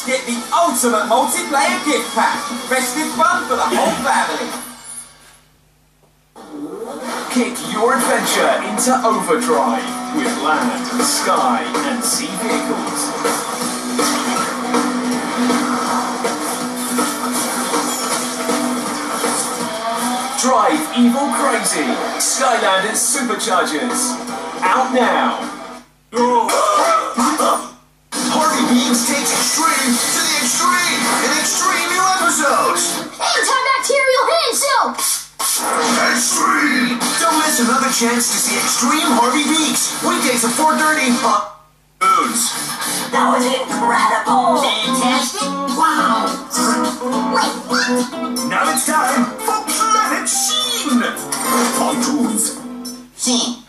Get the ultimate multiplayer gift pack. Festive fun for the whole family. Kick your adventure into overdrive with land, sky and sea vehicles. Drive Evil Crazy, Skylanders Superchargers. Out now. Harvey Beams takes Extreme to the extreme in Extreme new episodes. Antibacterial hand soap. Extreme! Don't miss another chance to see Extreme Harvey Beaks. Weekdays at 4:30 on Foods. That was incredible. Fantastic. Wow. Wait, what? Now it's time for Planet Sheen! Pontoons. Sheen.